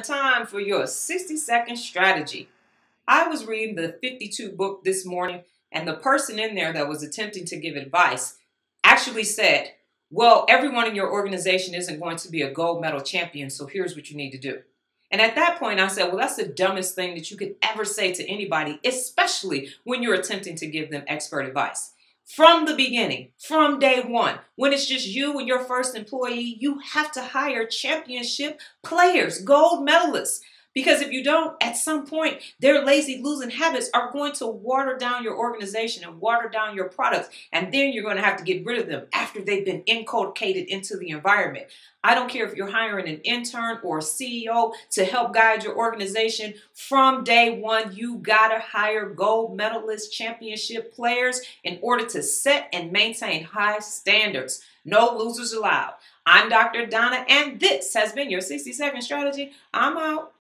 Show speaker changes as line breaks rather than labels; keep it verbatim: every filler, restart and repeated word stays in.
time for your sixty second strategy. I was reading the fifty-two book this morning, and the person in there that was attempting to give advice actually said, well, everyone in your organization isn't going to be a gold medal champion, so here's what you need to do. And at that point, I said, well, that's the dumbest thing that you could ever say to anybody, especially when you're attempting to give them expert advice. From the beginning, from day one, when it's just you and your first employee, you have to hire championship players, gold medalists. Because if you don't, at some point, their lazy losing habits are going to water down your organization and water down your products. And then you're going to have to get rid of them after they've been inculcated into the environment. I don't care if you're hiring an intern or a C E O to help guide your organization. From day one, you got to hire gold medalist championship players in order to set and maintain high standards. No losers allowed. I'm Doctor Donna, and this has been your sixty second strategy. I'm out.